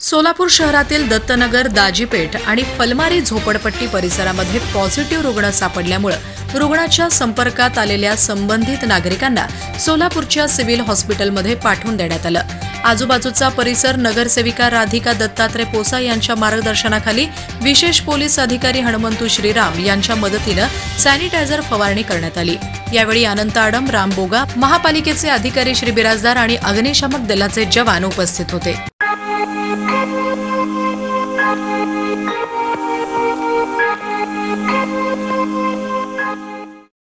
सोलापूर शहरातील दत्तनगर, दाजीपेठ आणि फलमारी झोपडपट्टी परिसरामध्ये पॉझिटिव्ह रुग्ण सापडल्यामुळे रुग्णाच्या संपर्कात आलेल्या संबंधित नागरिकांना सोलापूरच्या सिव्हिल हॉस्पिटलमध्ये पाठवून देण्यात आलं। आजूबाजूचा परिसर नगरसेविका राधिका दत्तात्रय पोसा यांच्या मार्गदर्शनाखाली विशेष पोलीस अधिकारी हनुमंतू श्रीराम यांच्या मदतीने सॅनिटायझर फवारणी करण्यात आली। यावेळी अनंत आडम, राम बोगा, महापालिकेचे अधिकारी श्री बिराजदार आणि अग्निशामक दलाचे जवान उपस्थित होते।